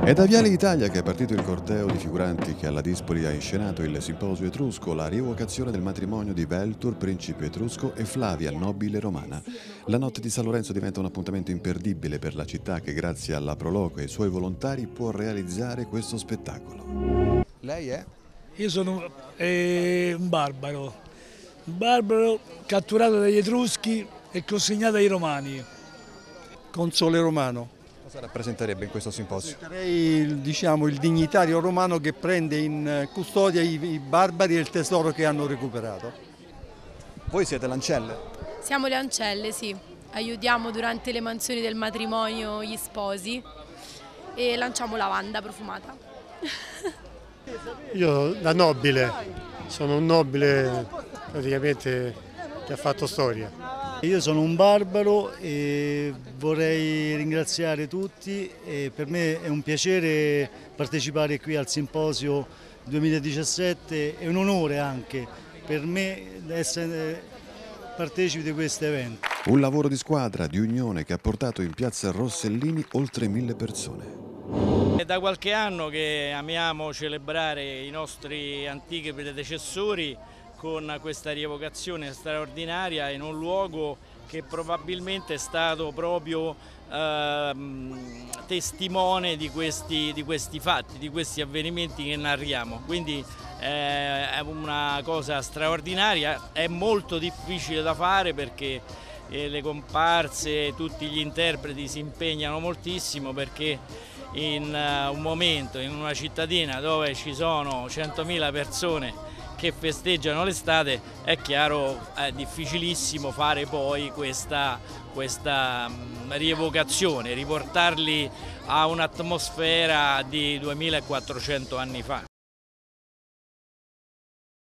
È da Viale Italia che è partito il corteo di figuranti che alla Dispoli ha inscenato il simposio etrusco, la rievocazione del matrimonio di Veltur, principe etrusco, e Flavia, nobile romana. La notte di San Lorenzo diventa un appuntamento imperdibile per la città che grazie alla Proloco e ai suoi volontari può realizzare questo spettacolo. Lei è? Io sono un barbaro catturato dagli Etruschi e consegnato ai Romani. Console romano. Cosa rappresenterebbe in questo simposio? Sarei, diciamo, il dignitario romano che prende in custodia i barbari e il tesoro che hanno recuperato. Voi siete l'ancelle? Siamo le ancelle, sì. Aiutiamo durante le mansioni del matrimonio gli sposi e lanciamo lavanda profumata. Io da nobile, sono un nobile praticamente che ha fatto storia. Io sono un barbaro e vorrei ringraziare tutti e per me è un piacere partecipare qui al simposio 2017, è un onore anche per me essere partecipe di questo evento. Un lavoro di squadra, di unione che ha portato in piazza Rossellini oltre 1000 persone. È da qualche anno che amiamo celebrare i nostri antichi predecessori con questa rievocazione straordinaria in un luogo che probabilmente è stato proprio testimone di questi fatti, di questi avvenimenti che narriamo. Quindi è una cosa straordinaria, è molto difficile da fare perché le comparse, tutti gli interpreti si impegnano moltissimo perché in un momento, in una cittadina dove ci sono 100.000 persone che festeggiano l'estate, è chiaro, è difficilissimo fare poi questa rievocazione, riportarli a un'atmosfera di 2400 anni fa.